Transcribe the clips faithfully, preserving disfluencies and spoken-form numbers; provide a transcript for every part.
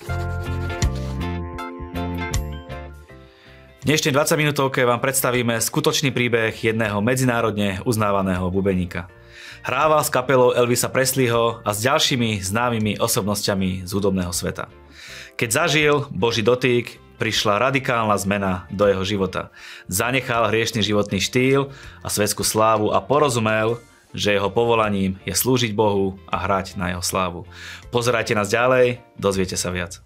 V dnešnej dvadsaťminútovke vám predstavíme skutočný príbeh jedného medzinárodne uznávaného bubeníka. Hrával s kapelou Elvisa Presleyho a s ďalšími známymi osobnosťami z hudobného sveta. Keď zažil Boží dotyk, prišla radikálna zmena do jeho života. Zanechal hriešny životný štýl a svetskú slávu a porozumel, že jeho povolaním je slúžiť Bohu a hrať na jeho slávu. Pozerajte nás ďalej, dozviete sa viac.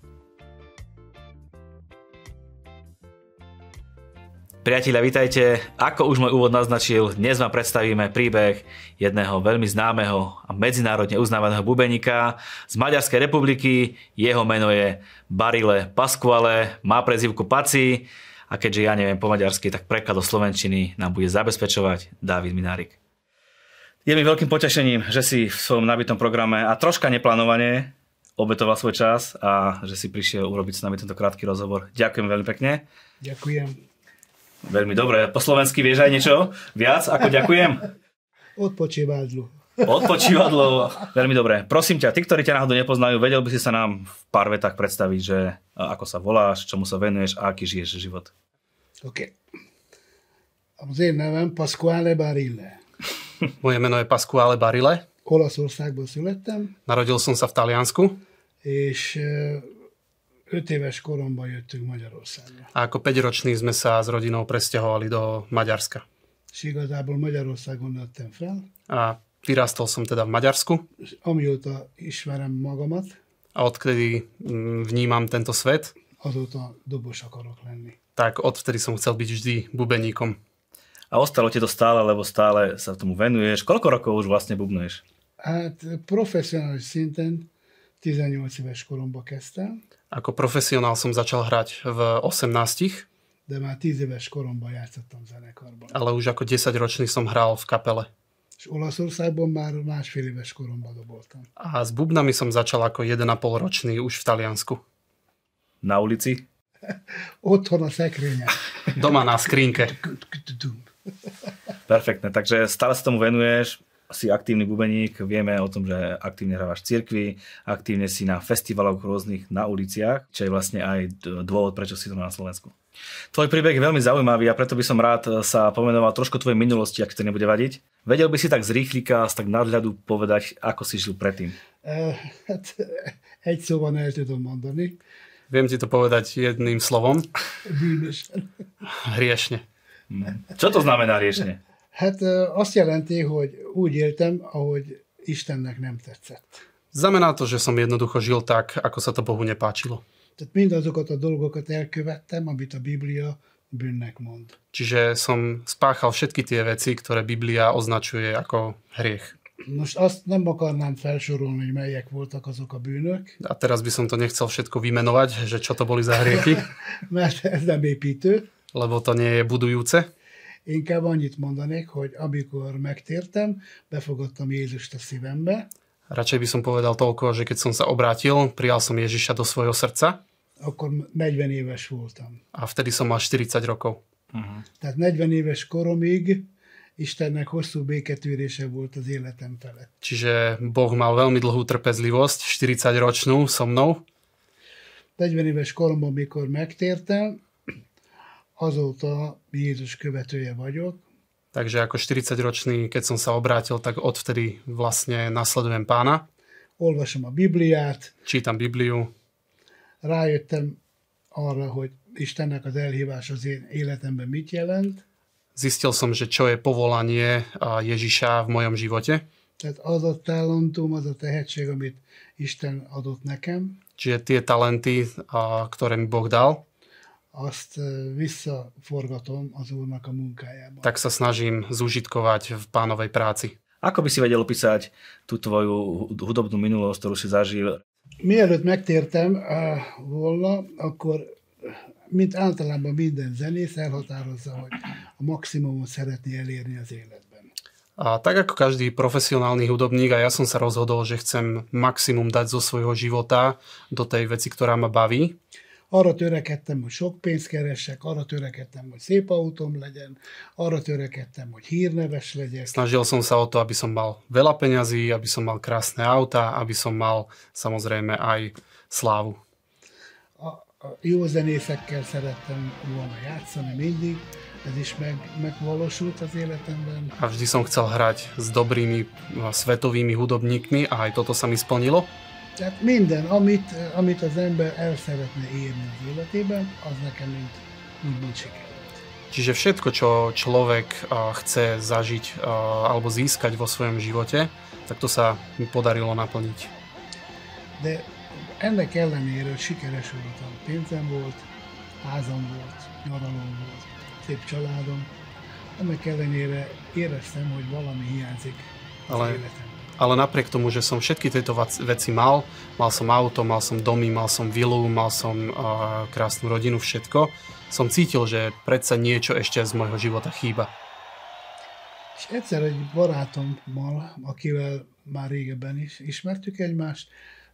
Priatelia, vitajte. Ako už môj úvod naznačil, dnes vám predstavíme príbeh jedného veľmi známeho a medzinárodne uznávaného bubeníka z Maďarskej republiky. Jeho meno je Barille Pasquale, má prezývku Paci a keďže ja neviem po maďarsky, tak preklad do slovenčiny nám bude zabezpečovať Dávid Minárik. Je mi veľkým potešením, že si v svojom nabitom programe a troška neplánovane obetoval svoj čas a že si prišiel urobiť s nami tento krátky rozhovor. Ďakujem veľmi pekne. Ďakujem. Veľmi dobre. Po slovensky vieš aj niečo viac ako ďakujem? Odpočívadlo. Odpočívadlo. Veľmi dobre. Prosím ťa, tí, ktorí ťa náhodou nepoznajú, vedel by si sa nám v pár vetách predstaviť, že ako sa voláš, čomu sa venuješ a aký žiješ život? OK. Az én nevem Pasquale Barille. Moje meno je Pasquale Barille. Olaszországban születtem. Narodil som sa v Taliansku. És öt éves koromban jöttünk Magyarországra. A ako päťroční sme sa s rodinou presťahovali do Maďarska. És igazából Magyarországon nőttem fel. A vyrastol som teda v Maďarsku. Amióta ismerem magamat. A odkedy vnímam tento svet, azóta dobos akarok lenni. Tak odvtedy som chcel byť vždy bubeníkom. A ostalo ti to stále, lebo stále sa tomu venuješ. Koľko rokov už vlastne bubnuješ? Hát profesionális szinten tizennyolc éves koromban kezdtem. Ako profesionál som začal hrať v osemnástich. De már tíz éves koromban játszottam zenekarban. Ale už ako desaťročný som hral v kapele. És Olaszországban már másfél éves koromban doboltam. A s bubnami som začal ako jeden a pol ročný už v Taliansku. Na ulici? Otthon a szekrényen. Doma na skrínke. Perfektne, takže stále sa tomu venuješ. Si aktívny bubeník, vieme o tom, že aktívne hrávaš v cirkvi, aktívne si na festivaloch rôznych na uliciach, čo je vlastne aj dôvod, prečo si to na Slovensku. Tvoj príbeh je veľmi zaujímavý a preto by som rád sa pomenoval trošku tvojej minulosti, ak to nebude vadiť. Vedel by si tak z rýchlika, z tak nadhľadu povedať, ako si žil predtým? Uh, hát egy szóban el tudom mondani. Viem ti to povedať jedným slovom. Bűnösen. Hriešne. Čo to znamená riešenie? Hát azt jelenti, hogy úgy éltem, ahogy Istennek nem tetszett. Znamená to, že som jednoducho žil tak, ako sa to Bohu nepáčilo. Tehát mindazokat a dolgokat elkövettem, amit a Biblia bűnnek mond. Čiže som spáchal všetky tie veci, ktoré Biblia označuje ako hriech. Most azt nem akarnám felsorolni, hogy melyek voltak azok a bűnök. A teraz by som to nechcel všetko vymenovať, že čo to boli za hriechy. Mert ez nem építő. Lebo to nie je budujúce. Inkább annyit mondanék, hogy amikor megtértem, befogadtam Jézust a szívembe. Radšej by som povedal toľko, že keď som sa obrátil, prijal som Ježiša do svojho srdca. Akkor negyven éves voltam. A vtedy som mal štyridsať rokov. Uh-huh. Tehát negyven éves koromig Istennek hosszú béketűrése volt az életem felett. Čiže Boh mal veľmi dlhú trpezlivosť, štyridsaťročnú so mnou. negyven éves koromban, mikor megtértem, azóta Jézus követője vagyok. Takže ako štyridsaťročný, keď som sa obrátil, tak odvtedy vlastne nasledujem Pána. Olvasom a Bibliát. Čítam Bibliu. Rájöttem arra, hogy Istennek az elhívás az én életemben mit jelent. Zistil som, že čo je povolanie Ježiša v mojom živote. Tehát az a talentum, az a tehetség, amit Isten adott nekem. Čiže tie talenty, ktoré mi Boh dal, azt visszaforgatom az Úrnak a munkájában. Tak sa snažím zúžitkovať v Pánovej práci. Ako by si vedel opísať tú tvoju hudobnú minulosť, ktorú si zažil? Mielőtt megtértem volna, akkor mint általában minden zenész elhatározza, hogy a maximumot szeretné elérni az életben. A tak ako každý profesionálny hudobník, a ja som sa rozhodol, že chcem maximum dať zo svojho života do tej veci, ktorá ma baví. Arra törekedtem, hogy sok pénzt keressek, arra törekedtem, hogy szép autóm legyen, arra törekedtem, hogy hírneves legyek. Snažil som sa o to, aby som mal veľa peňazí, aby som mal krásne auta, aby som mal samozrejme aj slávu. a jó zenészekkel szerettem volna játszani mindig, ez is meg, megvalósult az életemben. A vždy som chcel hrať s dobrými svetovými hudobníkmi a aj toto sa mi splnilo. Tehát minden, amit, amit az ember el szeretne érni az életében, az nekem mind, úgymond sikerült. Čiže všetko, čo človek chce zažiť alebo získať vo svojom živote, tak to sa mi podarilo naplniť. De ennek ellenére sikeres voltam. Pénzem volt, házam volt, nyaralom volt, szép családom. Ennek ellenére éreztem, hogy valami hiányzik az Ale... életemben. Ale napriek tomu, že som všetky tieto veci mal, mal som auto, mal som domy, mal som vilu, mal som uh, krásnu rodinu, všetko, som cítil, že predsa niečo ešte z môjho života chýba. És egyszer egy barátommal, akivel már régebben is ismertük egymást,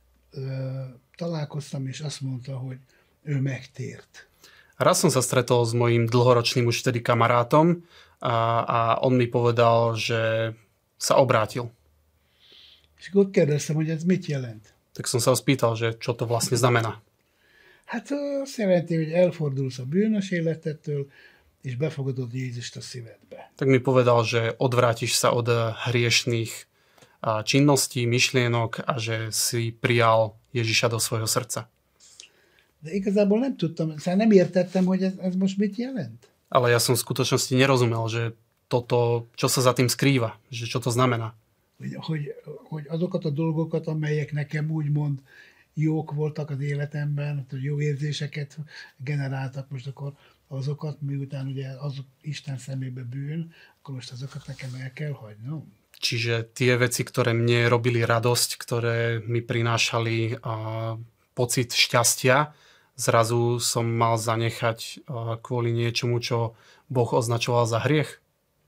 találkoztam, és azt mondta, hogy ő megtért. Raz som sa stretol s mojím dlhoročným už vtedy kamarátom a, a on mi povedal, že sa obrátil. És akkor kérdeztem, hogy ez mit jelent. Tak som sa ho spýtal, že čo to vlastne znamená. Hát azt jelenti, hogy elfordulsz a bűnös életettől, és befogadod Jézust a szívedbe. Tak mi povedal, že odvrátiš sa od hriešných činností, myšlienok a že si prijal Ježiša do svojho srdca. De igazából nem tudtam, szóval nem értettem, hogy ez, ez most mit jelent. Ale ja som v skutočnosti nerozumel, že toto, čo sa za tým skrýva, že čo to znamená. Hogy, hogy, hogy azokat a dolgokat, amelyek nekem úgymond jók voltak az életemben, jó érzéseket generáltak, most akkor azokat, miután ugye azok Isten szemébe bűn, akkor most azokat nekem el kell hagynom. Čiže tie veci, ktoré mne robili radosť, ktoré mi prinášali uh, pocit šťastia, zrazu som mal zanechať uh, kvôli niečomu, čo Boh označoval za hriech.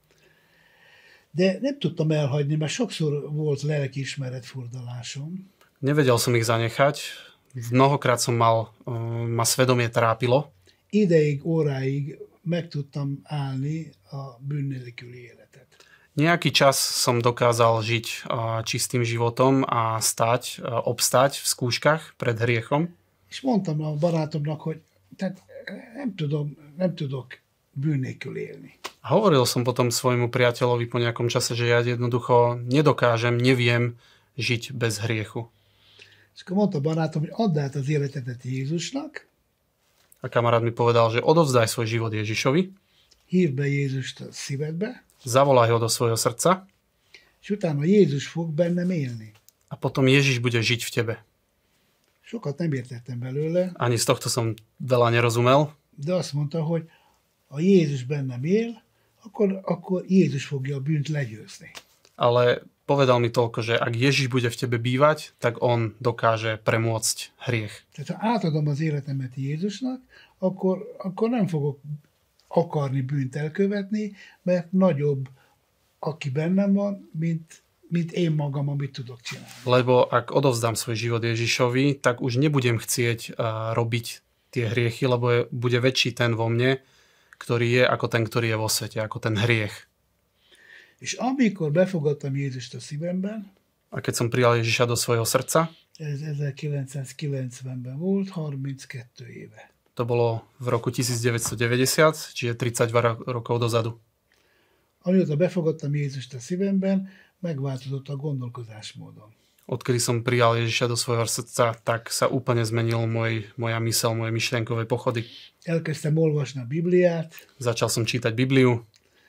De nem tudtam elhagyni, mert sokszor volt lelkiismeret furdalásom. Nevedel som ich zanechať. Mnohokrát som mal, uh, ma svedomie trápilo. Ideig, óráig meg tudtam állni a bűn nélküli életet. Nejaký čas som dokázal žiť uh, čistým životom a stať, uh, obstať v skúškach pred hriechom. És mondtam a barátomnak, hogy tehát nem, tudom, nem tudok bűn nélkül élni. A hovoril som potom svojmu priateľovi po nejakom čase, že ja jednoducho nedokážem, neviem žiť bez hriechu. És akkor mondta a barátom, hogy add át az életedet Jézusnak. A kamarát mi povedal, že odovzdaj svoj život Ježišovi. Hívd be Jézust a szívedbe. Zavolaj ho do svojho srdca. És utána Jézus fog bennem élni. A potom Ježiš bude žiť v tebe. Sokat nem értettem belőle. Ani z tohto som veľa nerozumel. De azt mondta, hogy ha Jézus bennem él, akkor, akkor Jézus fogja a bűnt legyőzni. Ale povedal mi toľko, že ak Ježiš bude v tebe bývať, tak on dokáže premôcť hriech. Tehát ha átadom az életemet Jézusnak, akkor, akkor nem fogok akarni bűnt elkövetni, mert nagyobb, aki bennem van, mint, mint én magam, amit tudok csinálni. Lebo ak odovzdám svoj život Ježišovi, tak už nebudem chcieť uh, robiť tie hriechy, lebo je, bude väčší ten vo mne, ktorý je ako ten, ktorý je vo svete, ako ten hriech. És amikor befogadtam Jézust a szívemben, a keď som prijal Ježiša do svojho srdca, ez ezerkilencszázkilencvenben volt, harminckettő éve. To bolo v roku devätnásťstodeväťdesiat, čiže tridsaťdva rokov dozadu. Amióta befogadtam Jézust a szívemben, megváltozott a gondolkodásmódom. Odkedy som prijal Ježiša do svojho srdca, tak sa úplne zmenil môj, moja myseľ, moje myšlienkové pochody. Elkezdtem olvasni a Bibliát. Začal som čítať Bibliu.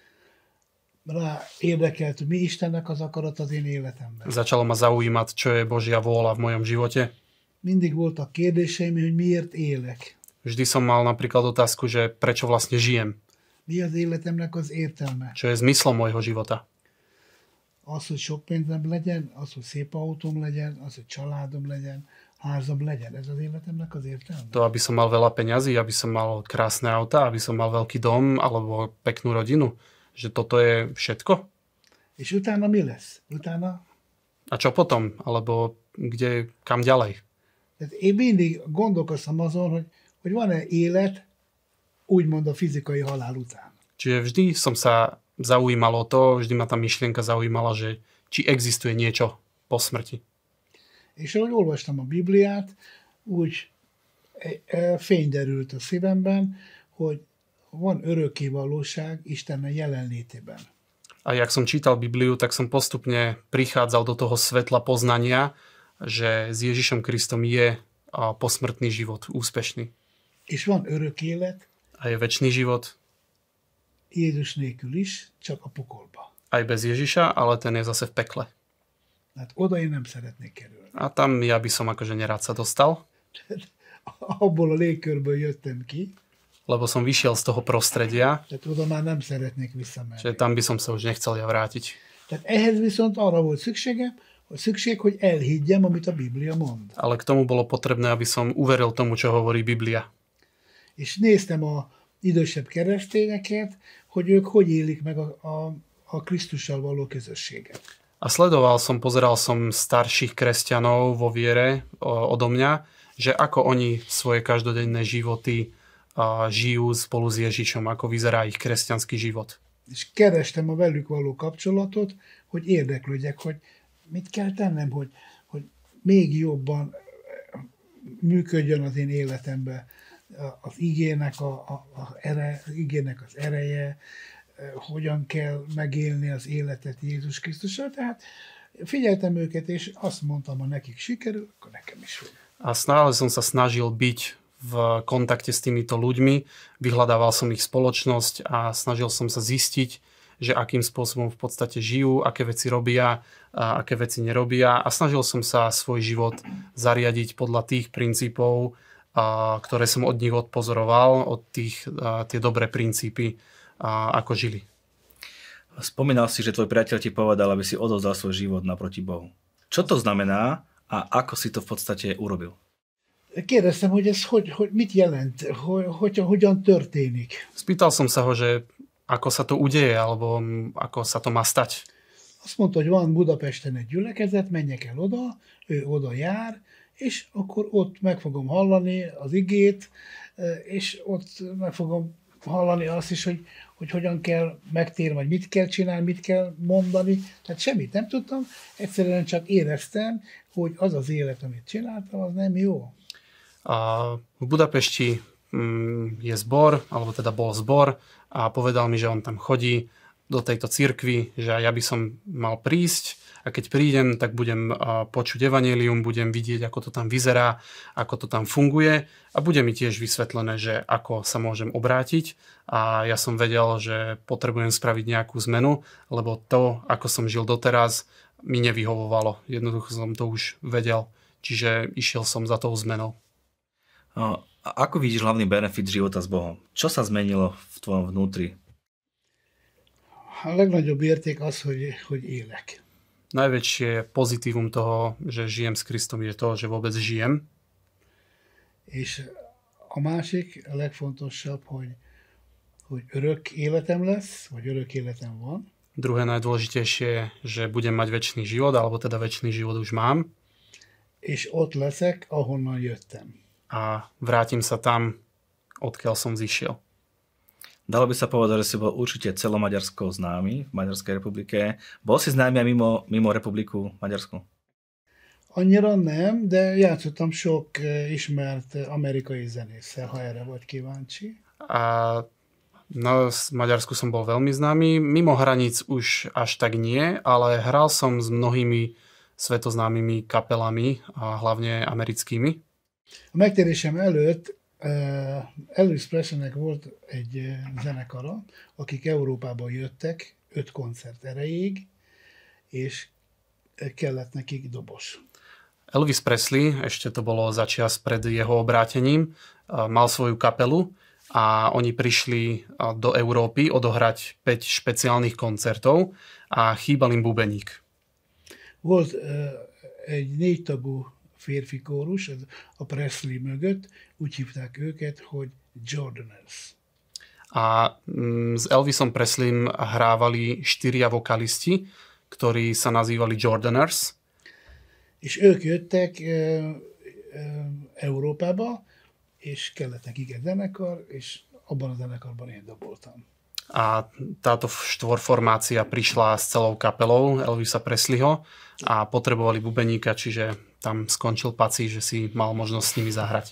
Rá érdekelt, hogy mi Istennek az akarat az én életemben. Začalo ma zaujímať, čo je Božia vôľa v mojom živote. Mindig voltak kérdéseim, hogy miért élek. Vždy som mal napríklad otázku, že prečo vlastne žijem. Mi az életemnek az értelme? Čo je zmyslom môjho života? Az, hogy sok pénzem legyen, az, hogy szép autóm legyen, az, hogy családom legyen, házam legyen. Ez az életemnek az értelme? To, aby som mal veľa peňazí, aby som mal krásne auta, aby som mal veľký dom alebo peknú rodinu. Že toto je všetko? És utána mi lesz? Utána? A čo potom? Alebo kde, kam ďalej? Tehát én mindig gondolkoztam azon, hogy, hogy van-e élet, úgymond a fizikai halál után. Čiže vždy som sa zaujímal o to, vždy ma tá myšlienka zaujímala, že či existuje niečo po smrti. És ahogy olvastam a Bibliát, úgy fény derült a szívemben, hogy van örökké valóság Istennel jelenlétében. A jak som čítal Bibliu, tak som postupne prichádzal do toho svetla poznania, že s Ježišom Kristom je posmrtný život úspešný. És van örök élet. A je večný život. Jézus nélkül is, csak a pokolba. Aj bez Ježiša, ale ten je zase v pekle. Hát oda én nem szeretnék kerülni. A tam ja by som akože nerád sa dostal. Abból a légkörből jöttem ki. Lebo som vyšiel z toho prostredia. Tehát oda már nem szeretnék visszamenni. Že tam by som sa už nechcel ja vrátiť. Tehát ehhez viszont arra volt szükségem, hogy szükség, hogy elhiggyem, amit a Biblia mond. Ale k tomu bolo potrebné, aby som uveril tomu, čo hovorí Biblia. És néztem a idősebb keresztényeket, hogy ők hogy élik meg a, a, a Krisztussal való közösséget. A sledoval som, pozeral som starších kresťanov vo viere odo mňa, že ako oni svoje každodenné životy a žijú spolu s Ježišom, ako vyzerá ich kresťanský život. És kerestem a velük való kapcsolatot, hogy érdeklődjek, hogy mit kell tennem, hogy, hogy még jobban működjön az én életemben az igének, a, a, a ere, az igének az ereje, hogyan kell megélni az életet Jézus Krisztussal. Tehát figyeltem őket, és azt mondtam, ha nekik sikerül, akkor nekem is fog. A stále som sa snažil byť v kontakte s týmito ľuďmi, vyhľadával som ich spoločnosť a snažil som sa zistiť, že akým spôsobom v podstate žijú, aké veci robia, a aké veci nerobia a snažil som sa svoj život zariadiť podľa tých princípov, a, ktoré som od nich odpozoroval, od tých, a, tie dobré princípy, a, ako žili. Spomínal si, že tvoj priateľ ti povedal, aby si odovzdal svoj život naproti Bohu. Čo to znamená a ako si to v podstate urobil? Kérdeztem, hogy ez hogy, hogy mit jelent, hogy, hogy, hogyan történik. Spýtal som sa ho, že ako sa to udeje, alebo ako sa to má stať. Azt mondta, hogy van Budapesten egy gyülekezet, menjek el oda, ő oda jár, és akkor ott meg fogom hallani az igét, és ott meg fogom hallani azt is, hogy, hogy hogyan kell megtérni, vagy mit kell csinálni, mit kell mondani. Tehát semmit nem tudtam, egyszerűen csak éreztem, hogy az az élet, amit csináltam, az nem jó. A v Budapešti je zbor, alebo teda bol zbor a povedal mi, že on tam chodí do tejto cirkvi, že ja by som mal prísť a keď prídem, tak budem počuť evanjelium, budem vidieť, ako to tam vyzerá, ako to tam funguje a bude mi tiež vysvetlené, že ako sa môžem obrátiť a ja som vedel, že potrebujem spraviť nejakú zmenu, lebo to, ako som žil doteraz, mi nevyhovovalo. Jednoducho som to už vedel, čiže išiel som za tou zmenou. A ako vidíš hlavný benefit života s Bohom? Čo sa zmenilo v tvojom vnútri? A legnagyobb érték az, hogy, hogy élek. Najväčšie pozitívum toho, že žijem s Kristom, je to, že vôbec žijem. És a másik, a legfontosabb, hogy, hogy örök életem lesz, vagy örök életem van. Druhé najdôležitejšie, že budem mať večný život, alebo teda večný život už mám. És ott leszek, ahonnan jöttem. A vrátim sa tam, odkiaľ som zišiel. Dalo by sa povedať, že si bol určite celomaďarskou známy v Maďarskej republike. Bol si známy aj mimo, mimo republiku Maďarsku? Annyira nem, de játszottam sok ismert amerikai zenésszel, ha erre vagy kíváncsi. A no, v Maďarsku som bol veľmi známy. Mimo hraníc už až tak nie, ale hral som s mnohými svetoznámymi kapelami, a hlavne americkými. A megtérésem előtt uh, Elvis Presleynek volt egy uh, zenekara, akik Európába jöttek öt koncert erejéig, és kellett nekik dobos. Elvis Presley, ešte to bolo začias pred jeho obrátením, uh, mal svoju kapelu a oni prišli uh, do Európy odohrať päť špeciálnych koncertov a chýbal im bubeník. Volt uh, egy négytagú férfi kórus a Presley mögött, úgy hívták őket, hogy Jordaners. A s Elvisom Presleym hrávali štyria vokalisti, ktorí sa nazývali Jordaners. És ők jöttek e, e, Európába, és kellett nekik egy zenekar, és abban a zenekarban én doboltam. A táto štvorformácia prišla s celou kapelou Elvisa Presleyho a potrebovali bubeníka, čiže tam skončil pací, že si mal možnosť s nimi zahrať. A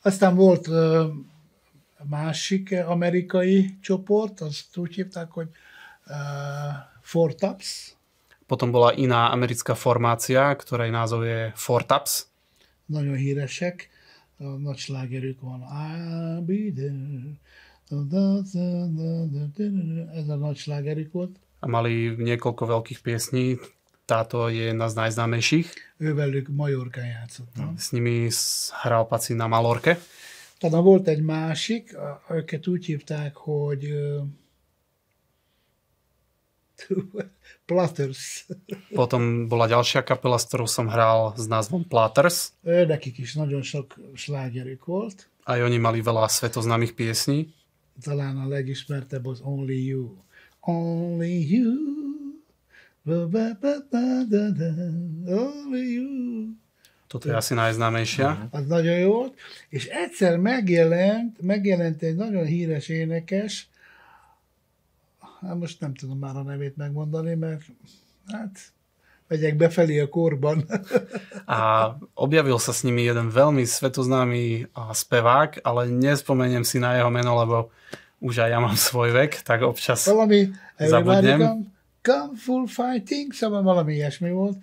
Aztán volt uh, másik amerikai csoport, azt úgy hívták, hogy uh, Four Tops. Potom bola iná americká formácia, ktorej názov je Four Tops. Nagyon híresek. A nagy slágerük van. I'll be there. Ez a nagy slágerük volt. A mali niekoľko veľkých piesní. Táto je jedna z najznámejších. Ővelük Majorkán játszott. No? S nimi hral Paci na Malorke. Tehát volt egy másik, őket úgy hívták, hogy Platters. Potom bola ďalšia kapela, s ktorou som hral s názvom Platters. Nekik is nagyon sok slágerük volt. Aj oni mali veľa svetoznámych piesní. Talán a legismertebb az Only You. Only You. Only You. Toto je asi najznámejšia. Az nagyon jó volt. És egyszer megjelent, megjelent egy nagyon híres énekes, hát most nem tudom már a nevét megmondani, mert hát megyek befelé a korban. A objavil sa s nimi jeden veľmi svetoznámy spevák, ale nespomeniem si na jeho meno, lebo už aj ja mám svoj vek, tak občas valami, zabudnem. Come, come full fighting, szóval valami ilyesmi volt.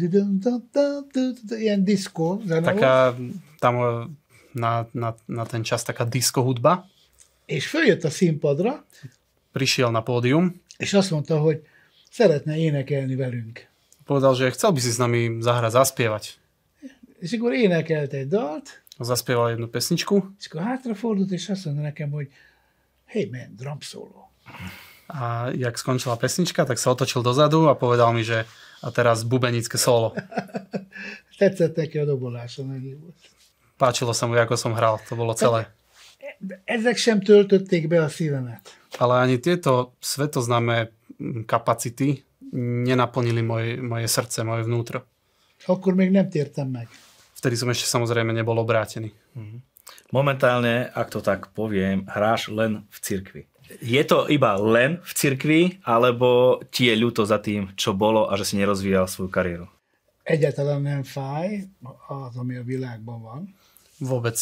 Ilyen diszkó zene taká, volt. tam na, na, na ten čas taká disco hudba. És följött a színpadra, prišiel na pódium, és azt mondta, hogy szeretne énekelni velünk. Povedal, že chcel by si s nami zahrať, zaspievať. És akkor énekelt egy dalt, Zaspieval jednu pesničku. és akkor hátrafordult, és azt mondta nekem, hogy hey man, drum solo. A jak skončila pesnička, tak sa otočil dozadu a povedal mi, že a teraz bubenické solo. Tetszett neki a dobolása, neki volt. Páčilo sa mu, ako som hral, to bolo celé. Ezek sem töltötték be a szívemet. Ale ani tieto svetoznáme kapacity nenaplnili moje, moje srdce, moje vnútro. Akkor még nem tértem meg. Vtedy som ešte samozrejme nebol obrátený. Momentálne, ak to tak poviem, hráš len v cirkvi. Je to iba len v cirkvi, alebo ti je ľúto za tým, čo bolo a že si nerozvíjal svoju kariéru? Egyáltalán nem fáj az, ami a világban van. Vôbec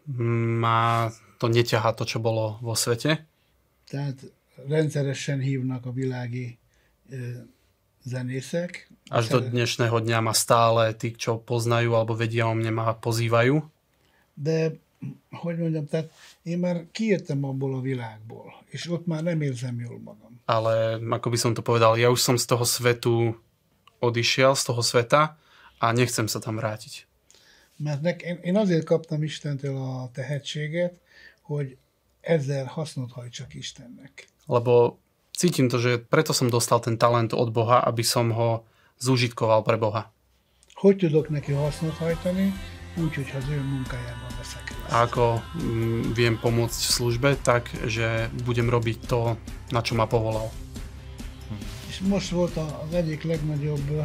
ma to neťahá to, čo bolo vo svete. Tehát rendszeresen hívnak a világi e, zenészek. Až do dnešného dňa ma stále tí, čo poznajú alebo vedia o mne, ma pozývajú. De, hogy mondjam, tehát én már kijöttem abból a világból, és ott már nem érzem jól magam. Ale ako by som to povedal, ja už som z toho svetu odišiel, z toho sveta a nechcem sa tam vrátiť. Mert nek, én, én azért kaptam Istentől a tehetséget, hogy ezzel hasznot hajtsak Istennek. Lebo cítim to, že preto som dostal ten talent od Boha, aby som ho zúžitkoval pre Boha. Hogy tudok neki hasznot hajtani? Úgy, hogyha az ő munkájában veszek részt. A ako mm, viem pomôcť v službe, tak, že budem robiť to, na čo ma povolal. És most volt az egyik legnagyobb ö,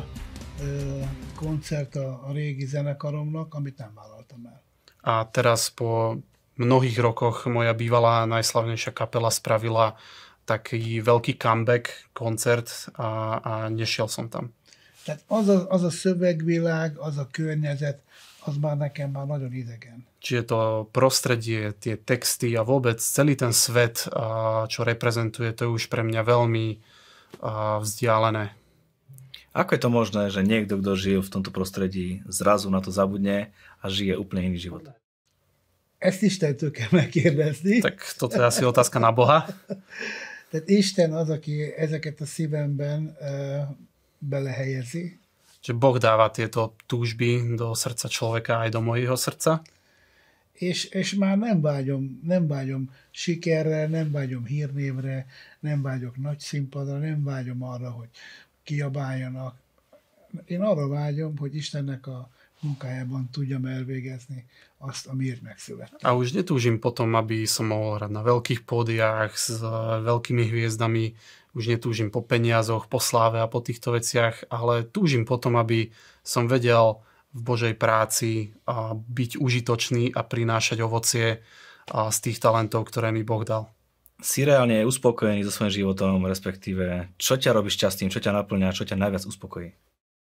koncert a, a régi zenekaromnak, amit nem vállaltam el. A teraz po mnohých rokoch moja bývalá najslavnejšia kapela spravila taký veľký comeback koncert a, a nešiel som tam. Tehát az a, az a szövegvilág, az a környezet, az már nekem már nagyon idegen. Čiže to prostredie, tie texty a vôbec celý ten svet, čo reprezentuje, to je už pre mňa veľmi vzdialené. Ako je to možné, že niekto, kto žil v tomto prostredí, zrazu na to zabudne a žije úplne iný život? Ezt Istentől kell megkérdezni. Tak toto je asi otázka na Boha. Tehát Isten az, aki ezeket a szívemben uh, belehelyezi. Že Boh dáva tieto túžby do srdca človeka aj do mojho srdca. És, és már nem vágyom, nem vágyom sikerre, nem vágyom hírnévre, nem vágyok nagy színpadra, nem vágyom arra, hogy kiabáljanak. Én arra vágyom, hogy Istennek a munkájában tudjam elvégezni azt, amiért megszülettem. A už netúžim potom, aby som mohol hrať na veľkých pódiách s veľkými hviezdami. Už netúžim po peniazoch, po sláve a po týchto veciach, ale túžim potom, aby som vedel v Božej práci a byť užitočný a prinášať ovocie z tých talentov, ktoré mi Boh dal. Si reálne uspokojený so svojím životom, respektíve čo ťa robí šťastným, čo ťa naplňa, čo ťa najviac uspokojí?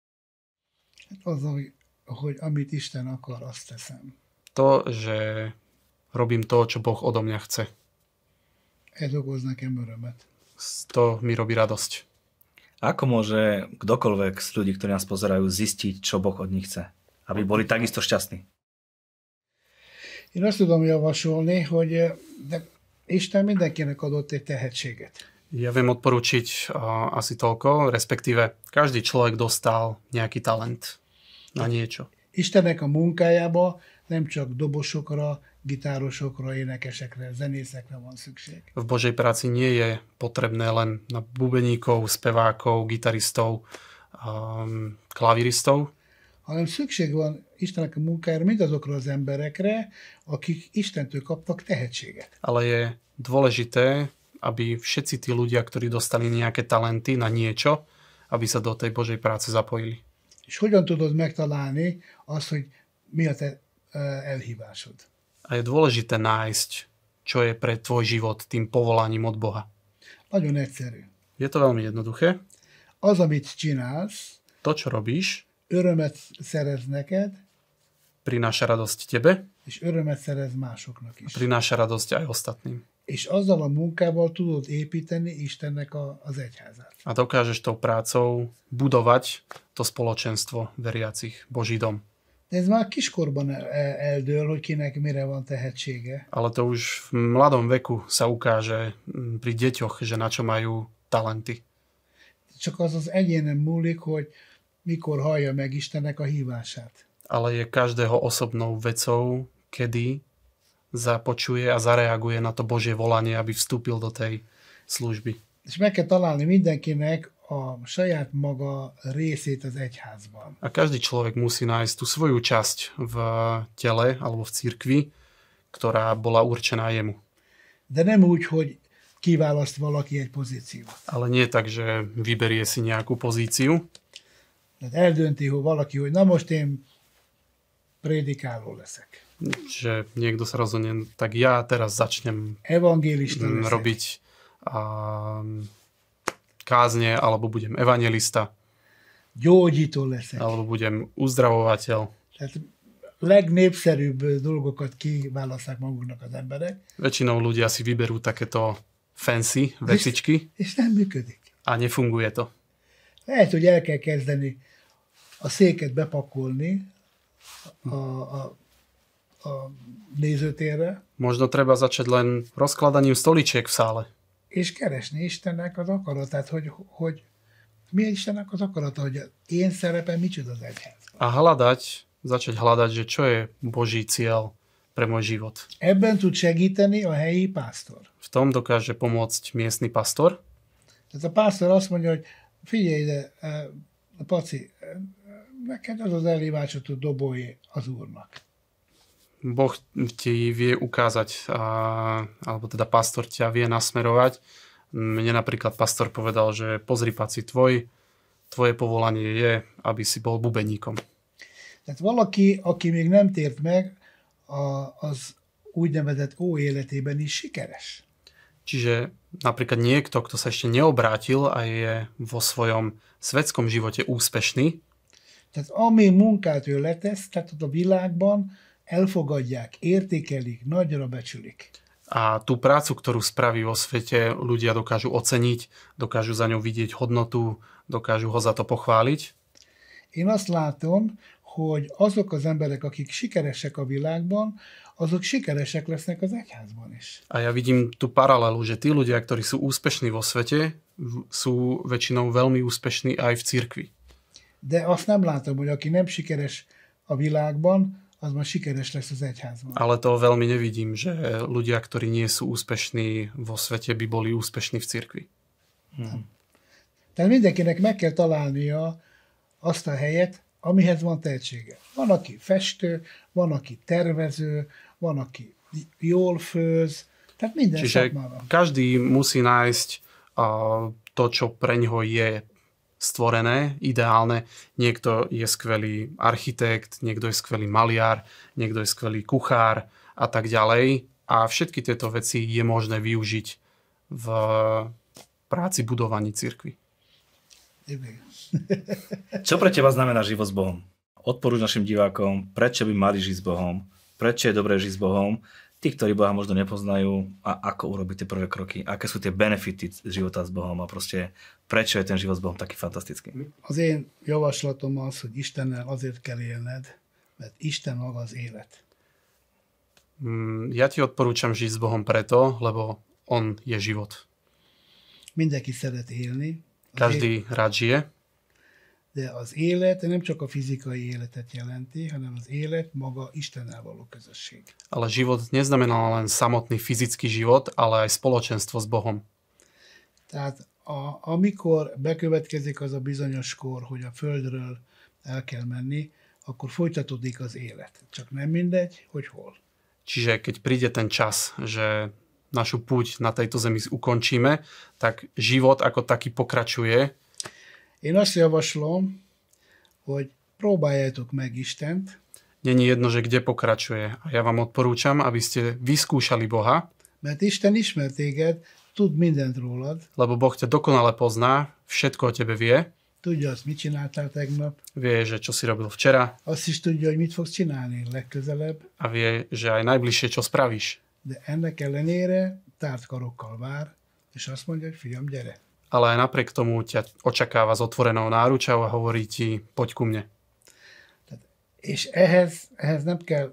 Az, hogy amit Isten akar, azt teszem. To, že robím to, čo Boh odo mňa chce. Ez okoz nekem örömet. To mi robí radosť. Ako môže kdokoľvek z ľudí, ktorí nás pozerajú, zistiť, čo Boh od nich chce? Aby boli takisto šťastní. Én azt tudom javasolni, hogy de Isten mindenkinek adott egy tehetséget. Ja viem odporučiť uh, asi toľko, respektíve každý človek dostal nejaký talent na niečo. Istennek a munkájába nem csak dobosokra, gitárosokra, énekesekre, zenészekre van szükség. V Božej práci nie je potrebné len na bubeníkov, spevákov, gitaristov, um, klaviristov, hanem szükség van Istennek a munkájára mindazokra az emberekre, akik Istentől kaptak tehetséget. ale je dôležité, aby všetci tí ľudia, ktorí dostali nejaké talenty na niečo, aby sa do tej Božej práce zapojili. És hogyan tudod megtalálni azt, hogy mi a te elhívásod? A je dôležité nájsť, čo je pre tvoj život tým povolaním od Boha. Nagyon egyszerű. Je to veľmi jednoduché. Az, amit csinálsz, To, čo robíš, örömet szerez neked, prináša radosť tebe és örömet szerez másoknak a is. prináša radosť aj ostatným. És azzal a munkával tudod építeni Istennek a, az egyházát. A dokážeš tou prácou budovať to spoločenstvo veriacich, Boží dom. De ez már kiskorban el- eldől, hogy kinek mire van tehetsége. Ale to už v mladom veku sa ukáže mm, pri deťoch, že na čo majú talenty. Csak az az egyénen múlik, hogy mikor hallja meg Istennek a hívását. Ale je každého osobnou vecou, kedy započuje a zareaguje na to Božie volanie, aby vstúpil do tej služby. És meg kell találni mindenkinek a saját maga részét az egyházban. A každý človek musí nájsť tú svoju časť v tele alebo v cirkvi, ktorá bola určená jemu. De nem úgy, hogy kiválaszt valaki egy pozíciót. Ale nie tak, že vyberie si nejakú pozíciu, Tehát eldönti, hogy valaki, hogy na most én prédikáló leszek. že niekto sa rozhodne, tak ja teraz začnem Evangélista mm, leszek. robiť a, kázne, alebo budem evangelista, Gyógyító leszek. alebo budem uzdravovateľ. Tehát legnépszerűbb dolgokat kiválaszták maguknak az emberek, Väčšinou ľudia si vyberú takéto fancy vecičky és nem működik. a nefunguje to. Lehet, hogy el kell kezdeni a széket bepakolni a, a, a nézőtérre, Možno treba začať len rozkladaním stoličiek v sále és keresni Istennek az akaratát, hogy, hogy mi Istennek az akarata, hogy az én szerepem micsoda az egyház. a hľadať, začať hľadať, že čo je Boží cieľ pre môj život. Ebben tud segíteni a helyi pásztor. V tom dokáže pomôcť miestny pastor. Tehát a pásztor azt mondja, hogy figyelj ide, eh, Paci, eh, neked az az elhívásod, hogy dobolj az Úrnak. Boh ti vie ukázať, a, alebo teda pastor ťa vie nasmerovať. Mne napríklad pastor povedal, že pozri, Paci, tvoj, tvoje povolanie je, aby si bol bubeníkom. Tehát valaki, aki még nem tért meg, a, az úgynevezett ó életében is sikeres. Čiže napríklad niekto, kto sa ešte neobrátil a je vo svojom svetskom živote úspešný, Tehát ami munkát ő letesz, tehát ott a világban elfogadják, értékelik, nagyra becsülik. a tú prácu, ktorú spraví vo svete, ľudia dokážu oceniť, dokážu za ňou vidieť hodnotu, dokážu ho za to pochváliť. Én azt látom, hogy azok az emberek, akik sikeresek a világban, azok sikeresek lesznek az egyházban is. A ja vidím tú paralelu, že tí ľudia, ktorí sú úspešní vo svete, v- sú väčšinou veľmi úspešní aj v cirkvi. De azt nem látom, hogy aki nem sikeres a világban, az már sikeres lesz az egyházban. Ale to veľmi nevidím, že ľudia, ktorí nie sú úspešní vo svete, by boli úspešní v cirkvi. Tehát mindenkinek meg kell találnia azt a helyet, amihez van tehetsége. Van, aki festő, van, aki tervező, van, aki jól főz, tehát minden Čiže szakmában. každý musí nájsť a, to, čo preňho je stvorené, ideálne. Niekto je skvelý architekt, niekto je skvelý maliar, niekto je skvelý kuchár a tak ďalej. A všetky tieto veci je možné využiť v práci budovaní cirkvi. Čo pre teba znamená život s Bohom? Odporúč našim divákom, prečo by mali žiť s Bohom, prečo je dobré žiť s Bohom. tí, ktorí Boha možno nepoznajú, a ako urobiť tie prvé kroky, aké sú tie benefity života s Bohom a proste prečo je ten život s Bohom taký fantastický. Az én javaslatom az, hogy Istennel azért kell élned, mert Isten maga az élet. Ja ti odporúčam žiť s Bohom preto, lebo on je život. Mindenki szeret élni. Každý rád žije. De az élet nem csak a fizikai életet jelenti, hanem az élet maga Istennel való közösség. Ale život neznamená len samotný fyzický život, ale aj spoločenstvo s Bohom. Tehát a, amikor bekövetkezik az a bizonyos kor, hogy a földről el kell menni, akkor folytatódik az élet. Csak nem mindegy, hogy hol. Čiže keď príde ten čas, že našu púť na tejto zemi ukončíme, tak život ako taký pokračuje. Én azt javaslom, hogy próbáljátok meg Istent. Není jedno, že kde pokračuje. A ja vám odporúčam, aby ste vyskúšali Boha. Mert Isten ismer téged, tud mindent rólad. Lebo Boh ťa dokonale pozná, všetko o tebe vie. Tudja azt, mit csináltál tegnap. Vie, že čo si robil včera. Azt is tudja, hogy mit fogsz csinálni legközelebb. A vie, že aj najbližšie, čo spravíš. De ennek ellenére tárt karokkal vár, és azt mondja, hogy fiam, gyere. Ale aj napriek tomu ťa očakáva s otvorenou náručou a hovorí ti, poď ku mne. És ehhez, ehhez nem kell,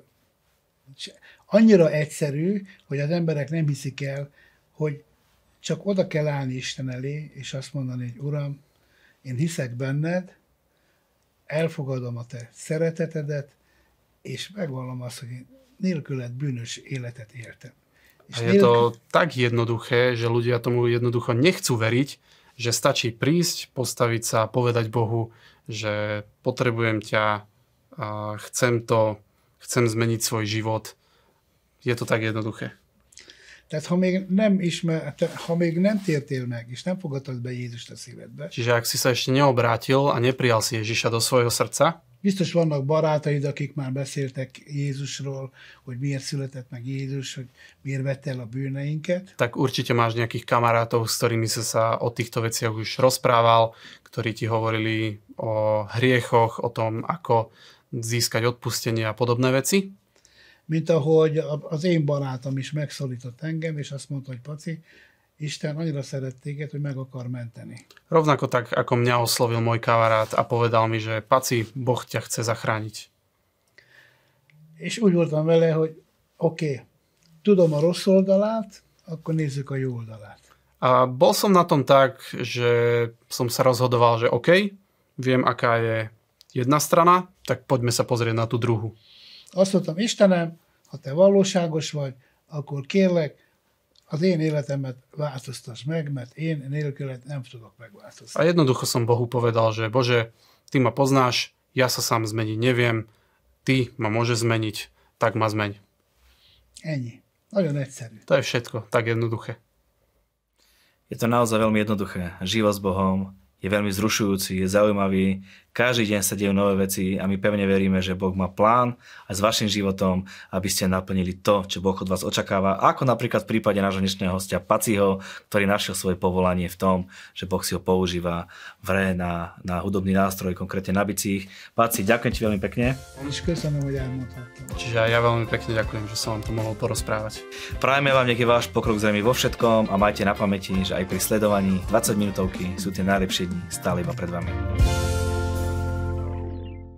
annyira egyszerű, hogy az emberek nem hiszik el, hogy csak oda kell állni Isten elé, és azt mondani, hogy Uram, én hiszek benned, elfogadom a te szeretetedet, és megvallom azt, hogy én nélküled bűnös életet éltem. A je to tak jednoduché, že ľudia tomu jednoducho nechcú veriť, že stačí prísť, postaviť sa a povedať Bohu, že potrebujem ťa, a chcem to, chcem zmeniť svoj život. Je to tak jednoduché. Tehát ha még nem ismer, ha még nem tértél meg, és nem fogadtad be Jézust a szívedbe. Čiže ak si sa ešte neobrátil a neprijal si Ježiša do svojho srdca, biztos vannak barátaid, akik már beszéltek Jézusról, hogy miért született meg Jézus, hogy miért vette el a bűneinket. Tak určite máš nejakých kamarátov, s ktorými si sa o týchto veciach už rozprával, ktorí ti hovorili o hriechoch, o tom, ako získať odpustenie a podobné veci. Mint ahogy az én barátom is megszólított engem, és azt mondta, hogy Paci, Isten annyira szeret téged, hogy meg akar menteni. Rovnako tak, ako mňa oslovil môj kamarát a povedal mi, že Paci, Boh ťa chce zachrániť. És úgy voltam vele, hogy oké, okay, tudom a rossz oldalát, akkor nézzük a jó oldalát. A bol som na tom tak, že som sa rozhodoval, že OK, viem, aká je jedna strana, tak poďme sa pozrieť na tú druhu. Azt mondtam, Istenem, ha te valóságos vagy, akkor kérlek, az én életemet változtass meg, mert én nélküled nem tudok megváltoztatni. A jednoducho som Bohu povedal, že Bože, ty ma poznáš, ja sa sám zmeniť neviem, ty ma môže zmeniť, tak ma zmeň. Ennyi. Nagyon egyszerű. To je všetko, tak jednoduché. Je to naozaj veľmi jednoduché. Život s Bohom je veľmi vzrušujúci, je zaujímavý. Každý deň sa dejú nové veci a my pevne veríme, že Boh má plán aj s vašim životom, aby ste naplnili to, čo Boh od vás očakáva. Ako napríklad v prípade nášho dnešného hostia Paciho, ktorý našiel svoje povolanie v tom, že Boh si ho používa v hre na, na hudobný nástroj, konkrétne na bicích. Paci, ďakujem ti veľmi pekne. Čiže aj ja veľmi pekne ďakujem, že som vám to mohol porozprávať. Prajeme vám, nech je váš pokrok zrejmý vo všetkom a majte na pamäti, že aj pri sledovaní dvadsať minútovky sú tie najlepšie dni stále iba pred vami.